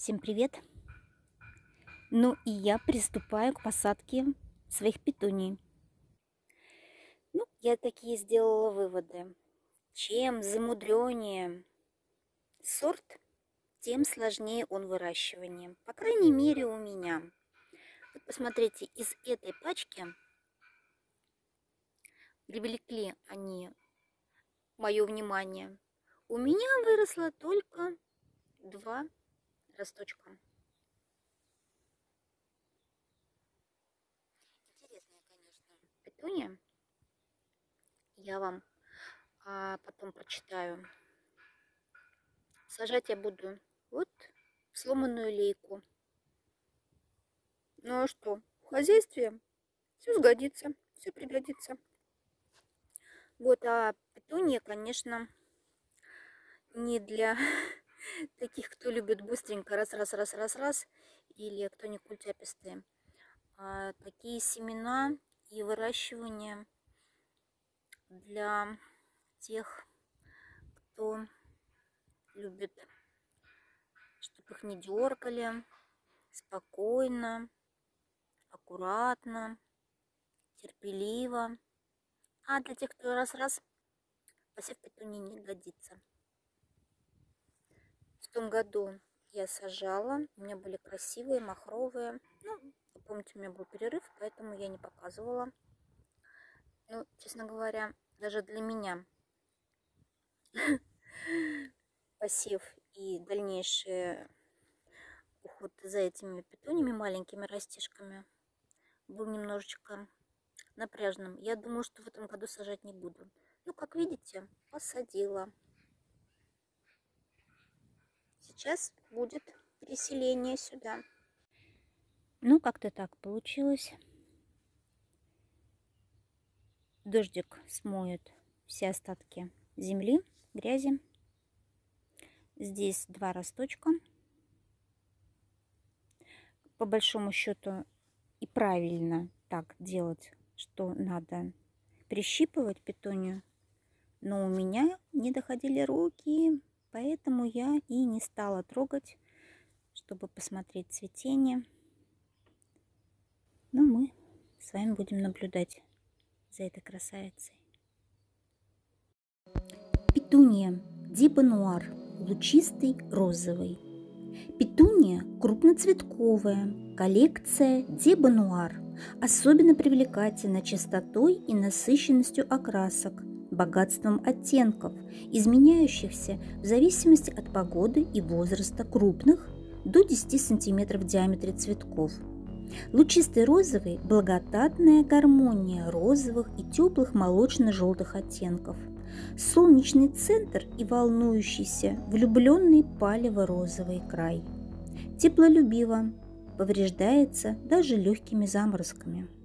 Всем привет! Ну и я приступаю к посадке своих петуний. Ну, я такие сделала выводы. Чем замудреннее сорт, тем сложнее он выращивание. По крайней мере у меня. Вот посмотрите, из этой пачки привлекли они мое внимание. У меня выросло только 2 росточка. Интересная, конечно, петуния. Я вам потом прочитаю. Сажать я буду вот в сломанную лейку. Ну а что, в хозяйстве все сгодится, все пригодится. Вот, а петуния, конечно, не для таких, кто любит быстренько раз, или кто не культяпистые. А такие семена и выращивание для тех, кто любит, чтобы их не дергали, спокойно, аккуратно, терпеливо. А для тех, кто раз-раз, посев петунии не годится. В том году я сажала, у меня были красивые, махровые. Ну, вы помните, у меня был перерыв, поэтому я не показывала. Ну, честно говоря, даже для меня посев и дальнейший уход за этими петуниями, маленькими растишками, был немножечко напряжным. Я думаю, что в этом году сажать не буду. Ну, как видите, посадила. Сейчас будет переселение сюда. Ну, как-то так получилось. Дождик смоет все остатки земли, грязи. Здесь 2 росточка. По большому счету и правильно так делать, что надо прищипывать петунию. Но у меня не доходили руки, поэтому я и не стала трогать, чтобы посмотреть цветение. Но мы с вами будем наблюдать за этой красавицей. Петуния Дибануар, лучистый розовый. Петуния крупноцветковая, коллекция Дибануар. Особенно привлекательна чистотой и насыщенностью окрасок, богатством оттенков, изменяющихся в зависимости от погоды и возраста крупных до 10 см в диаметре цветков. Лучистый розовый – благодатная гармония розовых и теплых молочно-желтых оттенков. Солнечный центр и волнующийся, влюбленный палево-розовый край. Теплолюбиво, повреждается даже легкими заморозками.